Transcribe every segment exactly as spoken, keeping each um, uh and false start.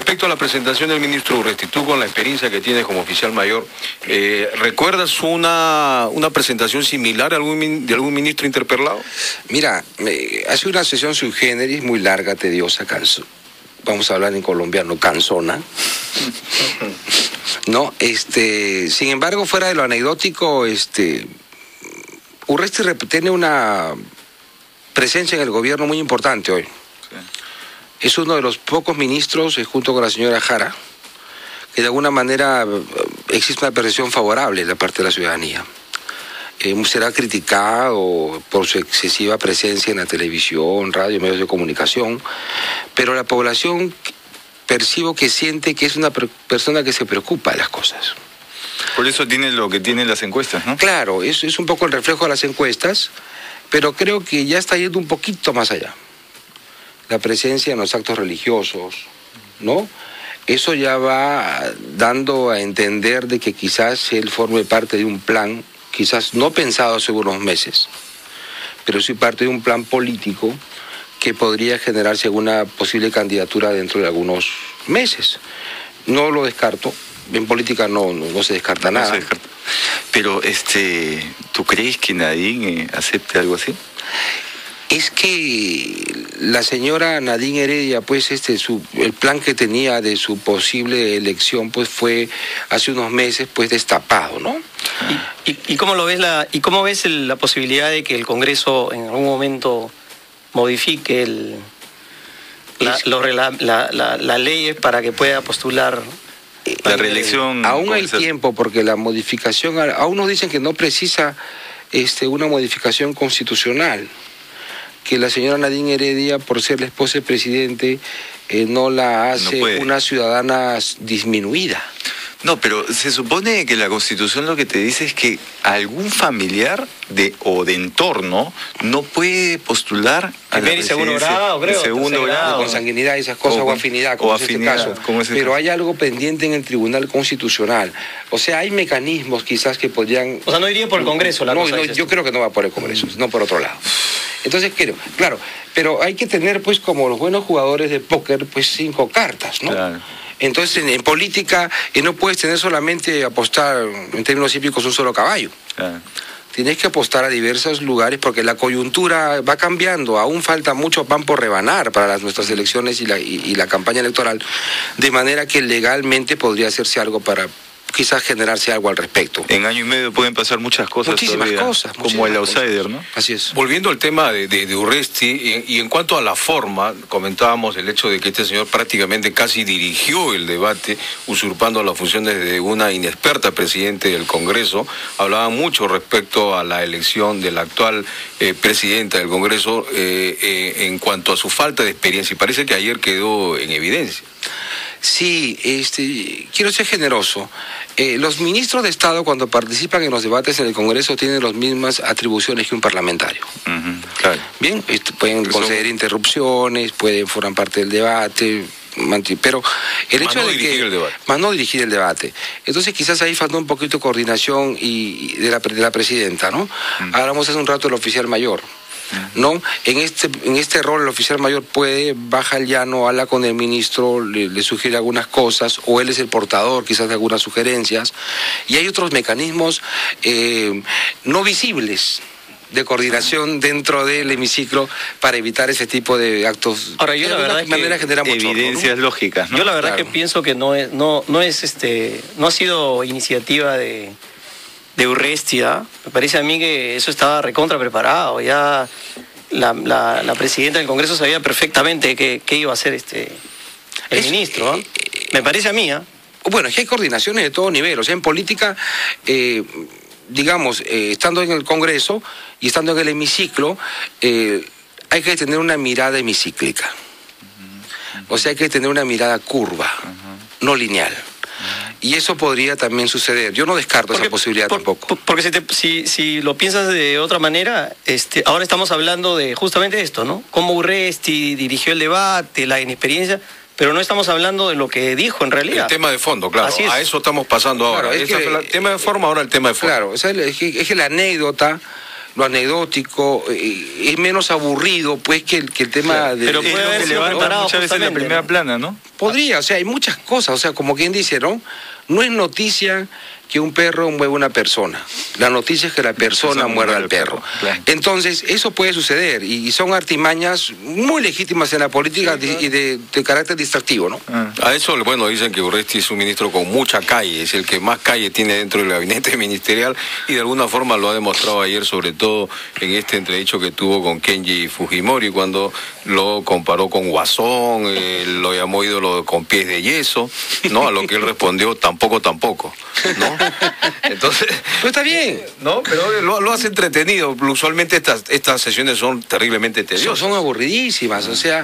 respecto a la presentación del ministro Urresti, tú con la experiencia que tienes como oficial mayor, eh, ¿recuerdas una, una presentación similar de algún, de algún ministro interpelado? Mira, eh, hace una sesión sui generis muy larga, tediosa, canso, vamos a hablar en colombiano, cansona. No, este, sin embargo, fuera de lo anecdótico, este, Urresti tiene una presencia en el gobierno muy importante hoy. Sí. Es uno de los pocos ministros, eh, junto con la señora Jara, que de alguna manera existe una percepción favorable de parte de la ciudadanía. Eh, será criticado por su excesiva presencia en la televisión, radio, medios de comunicación, pero la población percibo que siente que es una persona que se preocupa de las cosas. Por eso tiene lo que tienen las encuestas, ¿no? Claro, es, es un poco el reflejo de las encuestas, pero creo que ya está yendo un poquito más allá. La presencia en los actos religiosos, ¿no? Eso ya va dando a entender de que quizás él forme parte de un plan, quizás no pensado hace unos meses, pero sí parte de un plan político que podría generarse alguna posible candidatura dentro de algunos meses. No lo descarto, en política no, no, no se descarta nada. No se descarta. Pero, este, ¿tú crees que Nadine eh, acepte algo así? Es que la señora Nadine Heredia, pues este, su, el plan que tenía de su posible elección, pues fue hace unos meses, pues destapado, ¿no? ¿Y, y, y cómo lo ves la, y cómo ves el, la posibilidad de que el Congreso en algún momento modifique el, la, lo, la, la, la, la ley para que pueda postular la reelección? Eh, aún hay tiempo, porque la modificación, aún nos dicen que no precisa este, una modificación constitucional, que la señora Nadine Heredia, por ser la esposa del presidente, eh, no la hace no una ciudadana disminuida. No, pero se supone que la Constitución lo que te dice es que algún familiar de o de entorno no puede postular a primer y segundo grado, creo. Segundo grado, con sanguinidad y esas cosas, o, o afinidad, como o es afinidad, este caso. Como es pero caso. Hay algo pendiente en el Tribunal Constitucional. O sea, hay mecanismos quizás que podrían... O sea, no iría por el Congreso la no, cosa. No, yo creo que no va por el Congreso, mm. no por otro lado. Entonces, creo, claro, pero hay que tener, pues, como los buenos jugadores de póker, pues, cinco cartas, ¿no? Claro. Entonces, en, en política, eh, no puedes tener solamente apostar, en términos hípicos, un solo caballo. Claro. Tienes que apostar a diversos lugares porque la coyuntura va cambiando. Aún falta mucho pan por rebanar para las, nuestras elecciones y la, y, y la campaña electoral, de manera que legalmente podría hacerse algo para quizás generarse algo al respecto. En año y medio pueden pasar muchas cosas. Muchísimas todavía, cosas. Como muchísimas el outsider, cosas. ¿no? Así es. Volviendo al tema de, de, de Urresti, y, y en cuanto a la forma, comentábamos el hecho de que este señor prácticamente casi dirigió el debate, usurpando las funciones de una inexperta presidente del Congreso. Hablaba mucho respecto a la elección de la actual eh, presidenta del Congreso eh, eh, en cuanto a su falta de experiencia, y parece que ayer quedó en evidencia. Sí, este, quiero ser generoso. Eh, los ministros de Estado, cuando participan en los debates en el Congreso, tienen las mismas atribuciones que un parlamentario. Uh-huh, claro. Bien, este, pueden Eso... conceder interrupciones, pueden formar parte del debate, pero el hecho más no de dirigir que el debate. más no dirigir el debate. Entonces quizás ahí falta un poquito de coordinación y, y de, la, de la presidenta, ¿no? Uh-huh. Hablamos hace un rato del oficial mayor. ¿No? En este, en este rol el oficial mayor puede, baja al llano, habla con el ministro, le, le sugiere algunas cosas, o él es el portador quizás de algunas sugerencias, y hay otros mecanismos eh, no visibles de coordinación dentro del hemiciclo para evitar ese tipo de actos. Ahora, yo la verdad manera es que genera mucho evidencias horror, ¿no? lógicas, ¿no? Yo la verdad claro. que pienso que no es, no, no es este, no ha sido iniciativa de de Urresti, ¿eh? Me parece a mí que eso estaba recontra preparado. Ya la, la, la presidenta del Congreso sabía perfectamente qué, qué iba a hacer este el es, ministro. ¿eh? Me parece a mí. ¿eh? Bueno, es que hay coordinaciones de todo nivel. O sea, en política, eh, digamos, eh, estando en el Congreso y estando en el hemiciclo, eh, hay que tener una mirada hemicíclica. Uh-huh. O sea, hay que tener una mirada curva, uh-huh. no lineal. Y eso podría también suceder. Yo no descarto porque, esa posibilidad por, tampoco. Porque si, te, si, si lo piensas de otra manera, este, ahora estamos hablando de justamente esto, ¿no? Cómo Urresti dirigió el debate, la inexperiencia, pero no estamos hablando de lo que dijo en realidad. El tema de fondo, claro. Así es. A eso estamos pasando ahora. Claro, es que, el tema de forma, ahora el tema de fondo. Claro, o sea, es, que, es que la anécdota lo anecdótico, eh, es menos aburrido pues que el, que el tema claro, de... pero puede haber sido preparado muchas veces en la primera ¿no? plana, ¿no? Podría, o sea, hay muchas cosas, o sea, como quien dice, ¿no? No es noticia que un perro mueva a una persona. La noticia es que la persona muerda al perro. perro. Claro. Entonces, eso puede suceder y son artimañas muy legítimas en la política sí, claro. y de, de carácter distractivo, ¿no? Ah. A eso, bueno, dicen que Urresti es un ministro con mucha calle, es el que más calle tiene dentro del gabinete ministerial y de alguna forma lo ha demostrado ayer, sobre todo en este entredicho que tuvo con Kenji Fujimori, cuando lo comparó con Guasón, eh, lo llamó ídolo con pies de yeso, ¿no? A lo que él respondió, tampoco, tampoco, ¿no? Entonces, pero está bien, ¿no? Pero lo, lo hace entretenido. Usualmente estas estas sesiones son terriblemente tediosas. Son, son aburridísimas, o sea,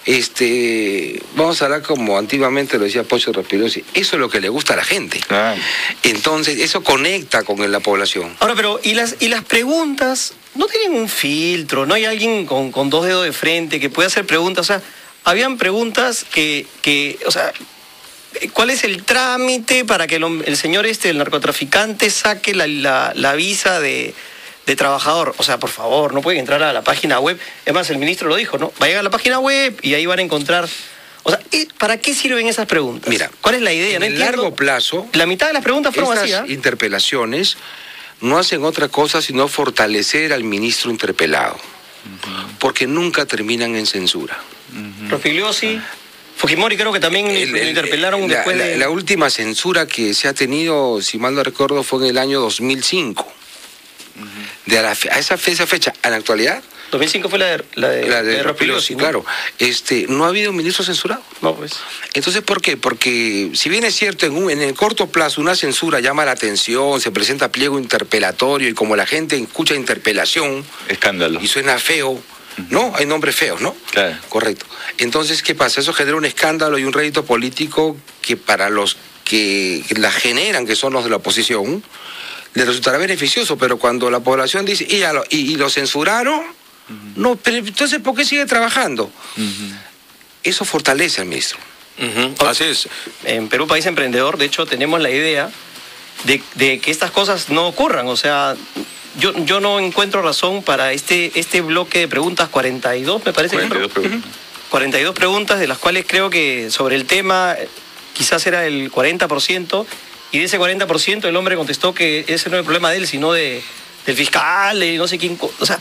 este, vamos a hablar como antiguamente lo decía Pocho Respirosi, eso es lo que le gusta a la gente. Ah. Entonces, eso conecta con la población. Ahora, pero, ¿y las, y las preguntas no tienen un filtro? ¿No hay alguien con, con dos dedos de frente que pueda hacer preguntas? O sea, habían preguntas que, que o sea, ¿cuál es el trámite para que el, el señor este, el narcotraficante, saque la, la, la visa de, de trabajador? O sea, por favor, no pueden entrar a la página web. Es más, el ministro lo dijo, ¿no? Va a llegar a la página web y ahí van a encontrar... O sea, ¿para qué sirven esas preguntas? Mira, ¿cuál es la idea? En no el largo plazo... La mitad de las preguntas fueron estas así, ¿eh? interpelaciones no hacen otra cosa sino fortalecer al ministro interpelado. Uh-huh. Porque nunca terminan en censura. Uh-huh. Rospigliosi... Fujimori creo que también el, lo interpelaron el, después la, de... La, la última censura que se ha tenido, si mal no recuerdo, fue en el año dos mil cinco. Uh-huh. De a, la, a esa, esa fecha, en la actualidad... dos mil cinco fue la de, la de, la de, de Rospigliosi, ¿no? Claro. Este, no ha habido ministro censurado. No, pues. Entonces, ¿por qué? Porque si bien es cierto, en, un, en el corto plazo una censura llama la atención, se presenta pliego interpelatorio y como la gente escucha interpelación... Escándalo. Y suena feo... ¿No? Hay nombres feos, ¿no? Claro. Correcto. Entonces, ¿qué pasa? Eso genera un escándalo y un rédito político que para los que la generan, que son los de la oposición, les resultará beneficioso, pero cuando la población dice, y, lo, y, y lo censuraron, uh-huh. no, pero entonces, ¿por qué sigue trabajando? Uh-huh. Eso fortalece al ministro. Uh-huh. Así es. En Perú, país emprendedor, de hecho, tenemos la idea de, de que estas cosas no ocurran, o sea... Yo, yo no encuentro razón para este, este bloque de preguntas, cuarenta y dos me parece. cuarenta y dos preguntas. cuarenta y dos preguntas, de las cuales creo que sobre el tema quizás era el cuarenta por ciento, y de ese cuarenta por ciento el hombre contestó que ese no es el problema de él, sino de, del fiscal, y no sé quién. O sea,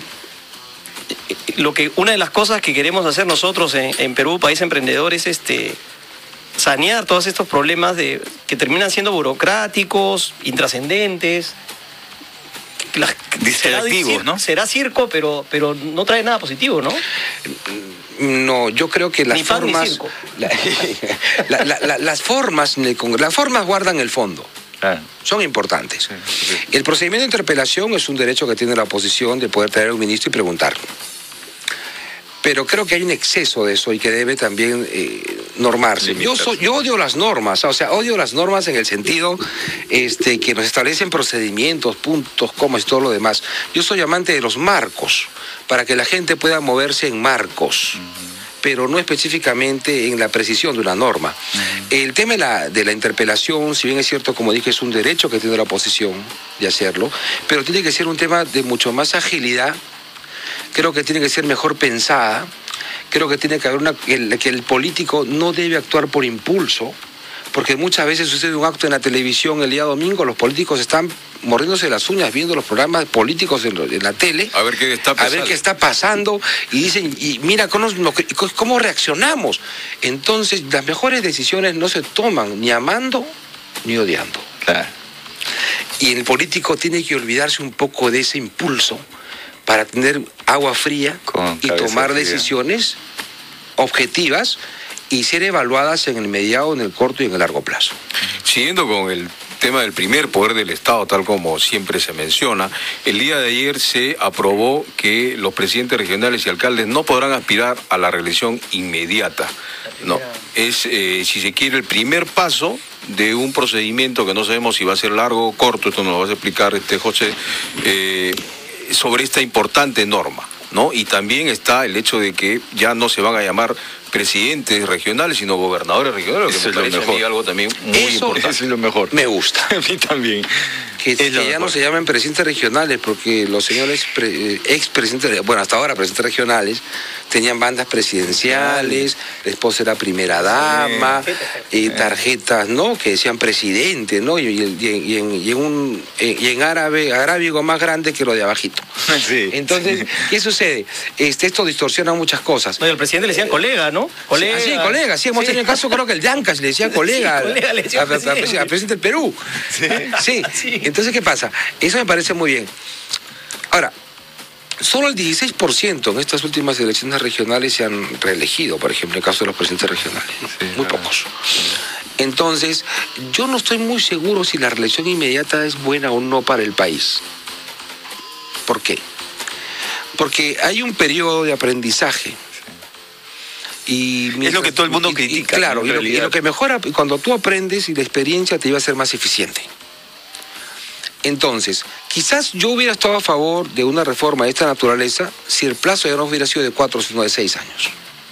lo que, una de las cosas que queremos hacer nosotros en, en Perú, país emprendedor, es este, sanear todos estos problemas de, que terminan siendo burocráticos, intrascendentes. La, será, ¿no? Será circo, pero, pero no trae nada positivo, ¿no? No, yo creo que las ni pan, formas... Ni circo. La, la, la, la, las formas las formas guardan el fondo. Ah. Son importantes. Sí, sí. El procedimiento de interpelación es un derecho que tiene la oposición de poder traer a un ministro y preguntar. Pero creo que hay un exceso de eso y que debe también eh, normarse. Yo, soy, yo odio las normas, o sea, odio las normas en el sentido este, que nos establecen procedimientos, puntos, comas y todo lo demás. Yo soy amante de los marcos, para que la gente pueda moverse en marcos, uh-huh. pero no específicamente en la precisión de una norma. Uh-huh. El tema de la, de la interpelación, si bien es cierto, como dije, es un derecho que tiene la oposición de hacerlo, pero tiene que ser un tema de mucho más agilidad. Creo que tiene que ser mejor pensada, creo que tiene que haber una, el, que el político no debe actuar por impulso, porque muchas veces sucede un acto en la televisión el día domingo, los políticos están mordiéndose las uñas viendo los programas políticos en, en la tele, a ver qué está pasando, a ver qué está pasando y dicen, y mira cómo, cómo reaccionamos. Entonces las mejores decisiones no se toman ni amando ni odiando. Claro. Y el político tiene que olvidarse un poco de ese impulso para tener agua fría Con y tomar fría. decisiones objetivas y ser evaluadas en el mediano, en el corto y en el largo plazo. Siguiendo con el tema del primer poder del Estado, tal como siempre se menciona, el día de ayer se aprobó que los presidentes regionales y alcaldes no podrán aspirar a la reelección inmediata. No, es, eh, si se quiere, el primer paso de un procedimiento que no sabemos si va a ser largo o corto, esto nos lo va a explicar este José, eh, sobre esta importante norma, ¿no? Y también está el hecho de que ya no se van a llamar presidentes regionales, sino gobernadores regionales, que Eso me es lo parece a mejor. mí algo también muy Eso- importante. Eso es lo mejor. Me gusta. A mí también. Que, Es que lo ya mejor. no se llaman presidentes regionales, porque los señores pre- eh, expresidentes, bueno, hasta ahora presidentes regionales, tenían bandas presidenciales, la esposa era primera dama, y tarjetas, ¿no? Que decían presidente, ¿no? Y, y- y en, y en- y en un eh, y en árabe, arábigo más grande que lo de abajito. Sí. Entonces, ¿qué sucede? Este, esto distorsiona muchas cosas. No, y al presidente le decían colega, ¿no? Colega. Sí, colega, sí, hemos tenido el caso, creo que el Yancas le decía colega, Sí, colega, le decía al, al- al presidente. presi- al presidente del Perú. Sí. Sí. Entonces, ¿qué pasa? Eso me parece muy bien. Ahora, solo el dieciséis por ciento en estas últimas elecciones regionales se han reelegido, por ejemplo, en el caso de los presidentes regionales. Sí, muy claro. pocos. Entonces, yo no estoy muy seguro si la reelección inmediata es buena o no para el país. ¿Por qué? Porque hay un periodo de aprendizaje. Y Es lo que todo el mundo y- y- critica, claro, ¿no? En y lo, y realidad. lo que mejora cuando tú aprendes y la experiencia te iba a ser más eficiente. Entonces, quizás yo hubiera estado a favor de una reforma de esta naturaleza si el plazo ya no hubiera sido de cuatro, sino de seis años.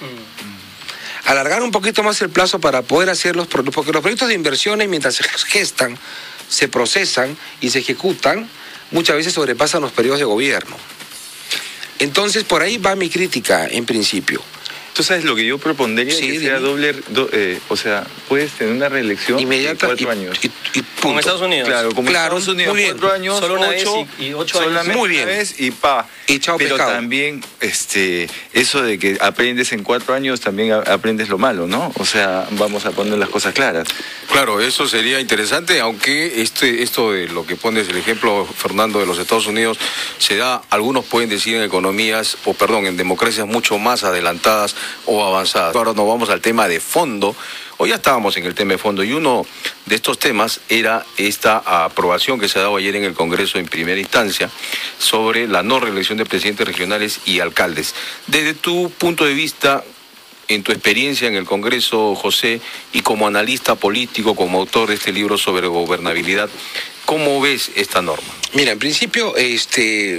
Alargar un poquito más el plazo para poder hacer los pro- porque los proyectos de inversiones, mientras se gestan, se procesan y se ejecutan, muchas veces sobrepasan los periodos de gobierno. Entonces, por ahí va mi crítica, en principio. Tú sabes lo que yo propondría, Sí, que sea dime. doble, do- eh, o sea, puedes tener una reelección Inmediata de cuatro y, años. y- y punto. Como Estados Unidos. Claro, como Claro, Estados Unidos, muy bien. cuatro años, Solo una ocho, vez y- y ocho años. solamente Muy una bien. vez y pa. Y chao Pero pescado. también, este, eso de que aprendes en cuatro años, también a- aprendes lo malo, ¿no? O sea, vamos a poner las cosas claras. Claro, eso sería interesante, aunque este, esto de lo que pones el ejemplo, Fernando, de los Estados Unidos, se da, algunos pueden decir en economías, o perdón, en democracias mucho más adelantadas o avanzadas. Ahora nos vamos al tema de fondo. Hoy ya estábamos en el tema de fondo y uno de estos temas era esta aprobación que se ha dado ayer en el Congreso en primera instancia sobre la no reelección de presidentes regionales y alcaldes. Desde tu punto de vista, en tu experiencia en el Congreso, José, y como analista político, como autor de este libro sobre gobernabilidad, ¿cómo ves esta norma? Mira, en principio, este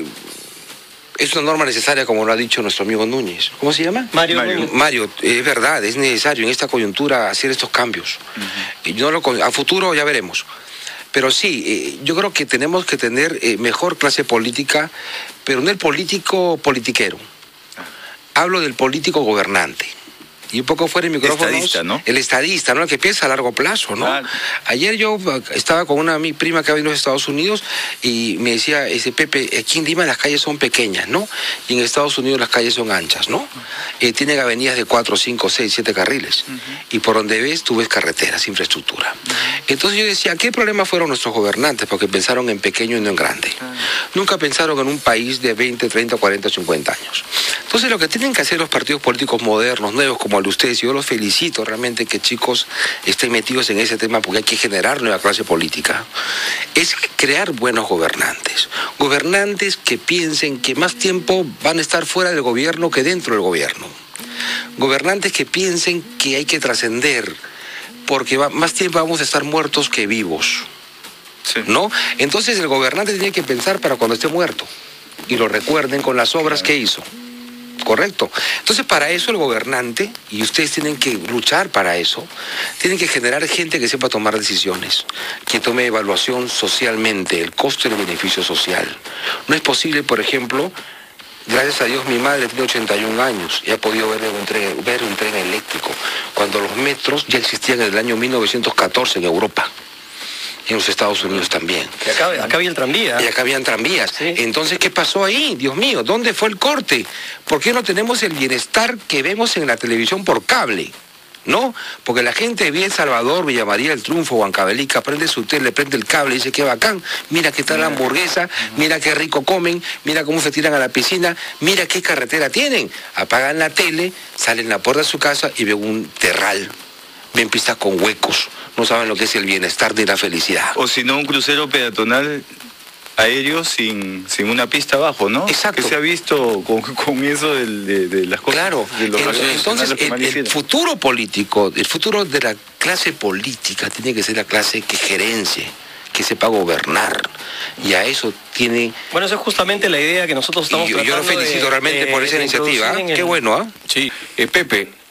es una norma necesaria, como lo ha dicho nuestro amigo Núñez. ¿Cómo se llama? Mario, Mario. Núñez. Mario, es verdad, es necesario en esta coyuntura hacer estos cambios. Y yo no lo con- a futuro ya veremos. Pero sí, eh, yo creo que tenemos que tener eh, mejor clase política, pero no el político politiquero. Hablo del político gobernante. Y un poco fuera de micrófonos. Estadista, ¿no? El estadista, ¿no? El que piensa a largo plazo, ¿no? Claro. Ayer yo eh, estaba con una mi prima que ha venido a los Estados Unidos y me decía, ese Pepe, aquí en Lima las calles son pequeñas, ¿no? Y en Estados Unidos las calles son anchas, ¿no? Eh, tienen avenidas de cuatro, cinco, seis, siete carriles. Y por donde ves, tú ves carreteras, infraestructura. Entonces yo decía, ¿qué problema fueron nuestros gobernantes? Porque pensaron en pequeño y no en grande. Nunca pensaron en un país de veinte, treinta, cuarenta, cincuenta años. Entonces lo que tienen que hacer los partidos políticos modernos, nuevos, como el de ustedes, y yo los felicito realmente que chicos estén metidos en ese tema porque hay que generar nueva clase política, es crear buenos gobernantes. Gobernantes que piensen que más tiempo van a estar fuera del gobierno que dentro del gobierno. Gobernantes que piensen que hay que trascender porque va- más tiempo vamos a estar muertos que vivos. Sí. ¿No? Entonces el gobernante tiene que pensar para cuando esté muerto y lo recuerden con las obras que hizo. Correcto. Entonces para eso el gobernante, y ustedes tienen que luchar para eso, tienen que generar gente que sepa tomar decisiones, que tome evaluación socialmente, el costo y el beneficio social. No es posible, por ejemplo, gracias a Dios mi madre tiene ochenta y un años y ha podido ver un tren, ver un tren eléctrico, cuando los metros ya existían en el año mil novecientos catorce en Europa. En los Estados Unidos también. Y acá, acá había el tranvía. Y acá habían tranvías. Sí. Entonces, ¿qué pasó ahí? Dios mío, ¿dónde fue el corte? ¿Por qué no tenemos el bienestar que vemos en la televisión por cable? ¿No? Porque la gente de El Salvador, Villa María, El Triunfo, Huancavelica, prende su tele, le prende el cable y dice, qué bacán, mira qué tal la hamburguesa, mira qué rico comen, mira cómo se tiran a la piscina, mira qué carretera tienen. Apagan la tele, salen a la puerta de su casa y ven un terral, ven pistas con huecos, no saben lo que es el bienestar ni la felicidad. O si no, un crucero peatonal aéreo sin, sin una pista abajo, ¿no? Exacto. Que se ha visto con, con eso del- de, de las cosas. Claro, de los el- aviones entonces nacionales que el, mal el hicieron. futuro político, el futuro de la clase política tiene que ser la clase que gerencie, que sepa gobernar, y a eso tiene... Bueno, esa es justamente la idea que nosotros estamos Y yo, yo lo tratando felicito de- realmente de- por esa de iniciativa, introducir en qué el- bueno, ¿ah? Sí, eh, Pepe,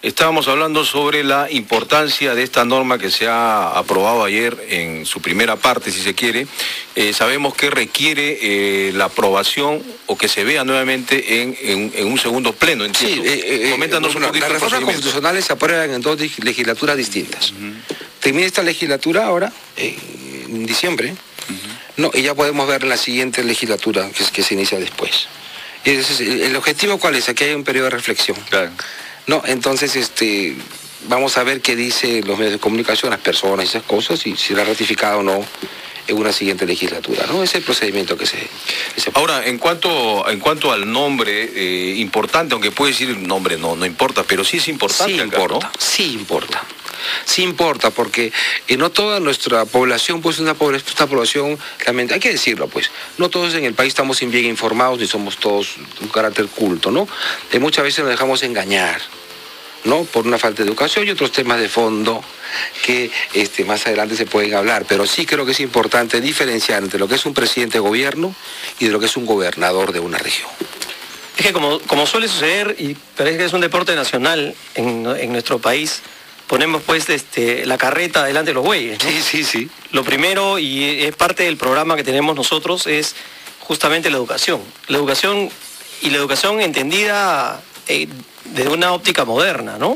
estábamos hablando sobre la importancia de esta norma que se ha aprobado ayer en su primera parte, si se quiere. Eh, sabemos que requiere eh, la aprobación o que se vea nuevamente en, en, en un segundo pleno. Entiendo. Sí, eh, eh, Coméntanos bueno, un poquito. las reformas constitucionales se aprueban en dos legislaturas distintas. Uh-huh. Termina esta legislatura ahora, eh, en diciembre, uh-huh. no, y ya podemos ver en la siguiente legislatura que, que se inicia después. Es, el objetivo, ¿cuál es? Aquí hay un periodo de reflexión. Claro. No, entonces, este, vamos a ver qué dicen los medios de comunicación, las personas y esas cosas, y si será ratificado o no en una siguiente legislatura, ¿no? Ese es el procedimiento que se... Que se... Ahora, en cuanto en cuanto al nombre, eh, importante, aunque puede decir nombre no, no importa, pero sí es importante. Sí acá, importa, ¿no? sí importa. Sí importa, porque eh, no toda nuestra población, pues una, pobre, una población, hay que decirlo, pues, no todos en el país estamos bien informados, ni somos todos de un carácter culto, ¿no? Eh, muchas veces nos dejamos engañar, ¿no? Por una falta de educación y otros temas de fondo que este, más adelante se pueden hablar, pero sí creo que es importante diferenciar entre lo que es un presidente de gobierno y de lo que es un gobernador de una región. Es que como, como suele suceder, y parece que es un deporte nacional en, en nuestro país, ponemos pues este, la carreta delante de los bueyes, ¿no? Sí, sí, sí. Lo primero, y es parte del programa que tenemos nosotros, es justamente la educación. La educación, y la educación entendida eh, desde una óptica moderna, ¿no?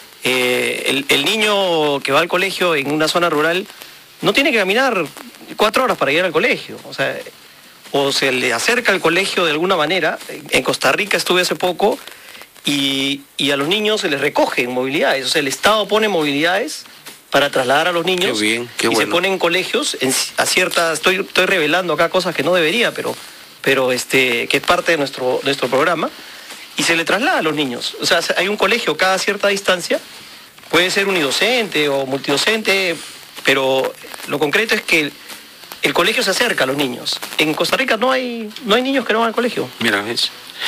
Eh, el, el niño que va al colegio en una zona rural no tiene que caminar cuatro horas para llegar al colegio. O sea, o se le acerca al colegio de alguna manera. En Costa Rica estuve hace poco, Y, y a los niños se les recogen movilidades, o sea, el Estado pone movilidades para trasladar a los niños. Qué bien, qué y bueno. Se ponen colegios en, a ciertas, estoy, estoy revelando acá cosas que no debería, pero, pero este, que es parte de nuestro, nuestro programa, y se le traslada a los niños. O sea, hay un colegio cada cierta distancia, puede ser unidocente o multidocente, pero lo concreto es que el, el colegio se acerca a los niños. En Costa Rica no hay, no hay niños que no van al colegio. Mira, ¿ves?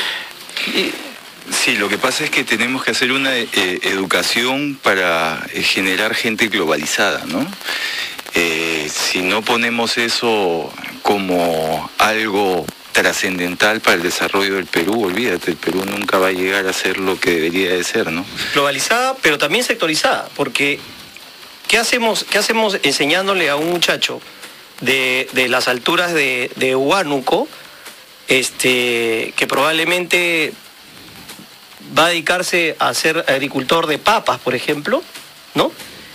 Y, Sí, lo que pasa es que tenemos que hacer una eh, educación para eh, generar gente globalizada, ¿no? Eh, si no ponemos eso como algo trascendental para el desarrollo del Perú, olvídate, el Perú nunca va a llegar a ser lo que debería de ser, ¿no? Globalizada, pero también sectorizada, porque ¿qué hacemos, qué hacemos enseñándole a un muchacho de, de las alturas de, de Huánuco, este, que probablemente va a dedicarse a ser agricultor de papas, por ejemplo, ¿no?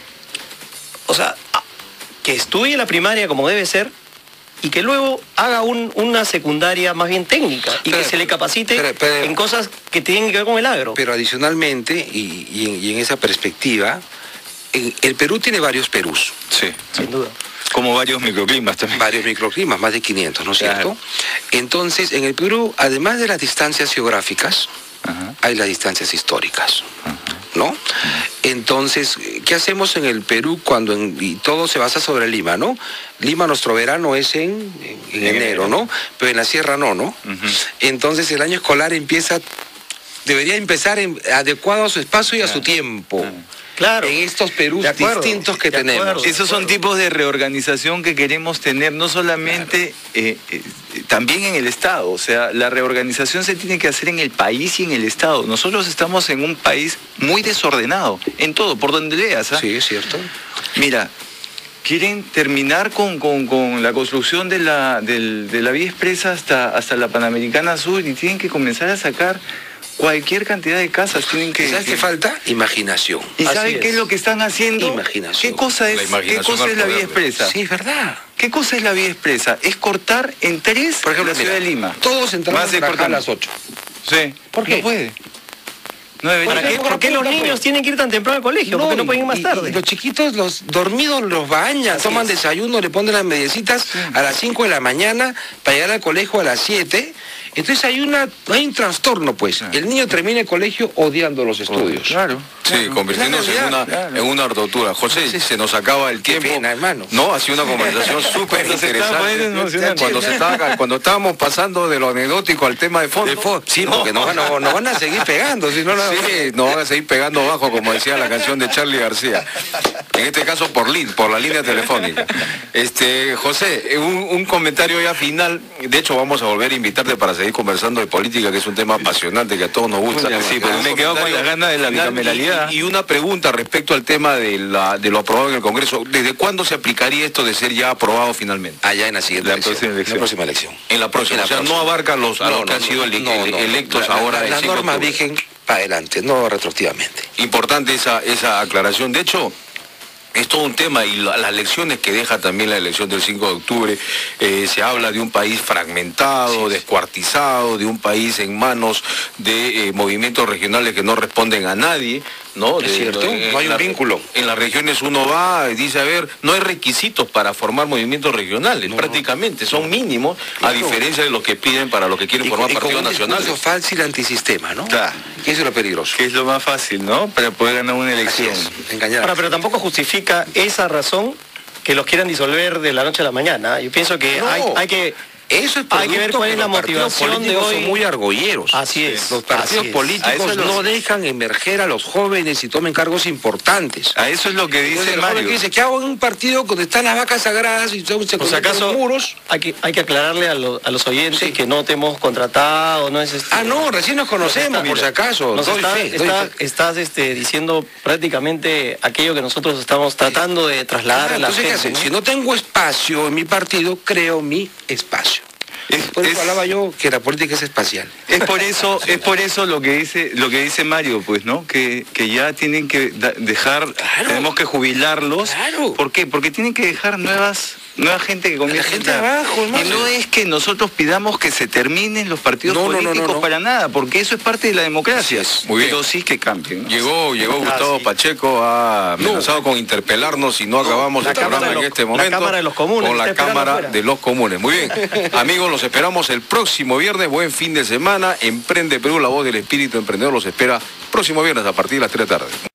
O sea, que estudie la primaria como debe ser y que luego haga un, una secundaria más bien técnica y pero, que se le capacite pero, pero, en cosas que tienen que ver con el agro. Pero adicionalmente, y, y, en, y en esa perspectiva, en, el Perú tiene varios Perús. Sí, sin duda. Como varios microclimas también. Varios microclimas, más de quinientos, ¿no es claro. cierto? Entonces, en el Perú, además de las distancias geográficas, Ajá. hay las distancias históricas, Ajá. ¿no? Entonces, ¿qué hacemos en el Perú cuando en, y todo se basa sobre Lima, ¿no? Lima, nuestro verano es en, en, en enero, ¿no? Pero en la sierra no, ¿no? Uh-huh. Entonces el año escolar empieza, debería empezar en, adecuado a su espacio y a su tiempo. Uh-huh. Claro. En estos Perús distintos que tenemos. Acuerdo, Esos son tipos de reorganización que queremos tener, no solamente, claro. eh, eh, también en el Estado. O sea, la reorganización se tiene que hacer en el país y en el Estado. Nosotros estamos en un país muy desordenado, en todo, por donde leas. ¿eh? Sí, es cierto. Mira, quieren terminar con, con, con la construcción de la, del, de la vía expresa hasta, hasta la Panamericana Sur y tienen que comenzar a sacar cualquier cantidad de casas. Tienen que... ¿Sabes qué falta? Imaginación. ¿Y saben qué es lo que están haciendo? Imaginación. ¿Qué cosa es, ¿qué cosa es la vía expresa? Sí, es verdad. ¿Qué cosa es la vía expresa? Es cortar en tres, por ejemplo, la ciudad mira, de Lima. Todos entramos a trabajar a las ocho. Sí. ¿Por qué? No puede. No debería. ¿Para qué? ¿Por qué los niños tienen que ir tan temprano al colegio? No, ¿por qué no pueden ir más tarde? Y, y los chiquitos, los dormidos, los bañan, Así toman es. desayuno, le ponen las mediecitas sí. a las cinco de la mañana para llegar al colegio a las siete. Entonces hay una hay un trastorno, pues. Claro. El niño termina el colegio odiando los estudios. Claro. Sí, claro. convirtiéndose en una, claro. en una tortura. José, sí. se nos acaba el tiempo. Qué pena, hermano. No, ha sido una conversación súper interesante. Cuando, se estaba, cuando estábamos pasando de lo anecdótico al tema de fondo. De fondo. Sí, porque no, no, no van a seguir pegando. Si no, no, sí, nos van a seguir pegando bajo, como decía la canción de Charly García. En este caso por, lin, por la línea telefónica. Este, José, un, un comentario ya final. De hecho, vamos a volver a invitarte para seguir conversando de política, que es un tema apasionante que a todos nos gusta. Sí, pero me quedo con las ganas de la bicameralidad. Y, y una pregunta respecto al tema de, la, de lo aprobado en el Congreso. ¿Desde cuándo se aplicaría esto de ser ya aprobado finalmente? Allá en la siguiente La elección. próxima elección. La próxima elección. En la próxima. En la o sea, próxima. no abarca los, a No, los no, que han no, sido ele- no, ele- no. electos La- ahora. la- el Las cinco de normas octubre. vigen para adelante, no retroactivamente. Importante esa, esa aclaración. De hecho, es todo un tema y la- las lecciones que deja también la elección del cinco de octubre, eh, se habla de un país fragmentado, descuartizado, de un país en manos de eh, movimientos regionales que no responden a nadie, ¿no? Es De- cierto, en no hay un la- vínculo. En las regiones uno va y dice, a ver, no hay requisitos para formar movimientos regionales, No, prácticamente, son mínimos, a Claro. diferencia de los que piden para los que quieren Y, formar y con partidos un discurso nacionales. falso y antisistema, ¿no? Claro. Que eso es lo peligroso. Que es lo más fácil, ¿no? Para poder ganar una Así elección. es, engañar. Ahora, pero tampoco justifica esa razón que los quieran disolver de la noche a la mañana. Yo pienso que No. hay, hay que... Eso es Hay que ver producto cuál es la los partidos motivación de políticos hoy. son muy argolleros. Así es. Los partidos así es. A políticos eso los- no dejan emerger a los jóvenes y tomen cargos importantes. A eso es lo que Entonces, dice el joven Mario. que dice, ¿qué hago en un partido donde están las vacas sagradas y son- se Por si conectan acaso, los muros? hay que, hay que aclararle a, lo- a los oyentes Sí. que no te hemos contratado, no es este... Ah, no, recién nos conocemos, Nos está- por si acaso. Nos Doy está- fe, doy está- fe. estás este, diciendo prácticamente aquello que nosotros estamos tratando de trasladar Ah, a la entonces, ¿qué gente. hacen? ¿no? Si no tengo espacio en mi partido, creo mi espacio. Es, Por eso es- hablaba yo que la política es espacial. es por eso, es por eso lo que dice, lo que dice Mario, pues, ¿no? Que, que ya tienen que da- dejar, Claro. tenemos que jubilarlos. Claro. ¿Por qué? Porque tienen que dejar nuevas, nueva gente que comience La gente a entrar. abajo, hermano. Y no es que nosotros pidamos que se terminen los partidos No, no, no, no, políticos no. para nada, porque eso es parte de la democracia. Así es. Muy bien. Pero sí que cambien, ¿no? Llegó, llegó Ah, Gustavo sí. Pacheco, ha amenazado con interpelarnos si no acabamos La el programa Cámara de en los- este la momento. Cámara de los Comunes Con la está esperando Cámara afuera. de los Comunes. Muy bien. Amigos, los esperamos el próximo viernes. Buen fin de semana. Emprende Perú, la voz del espíritu emprendedor los espera próximo viernes a partir de las tres de la tarde.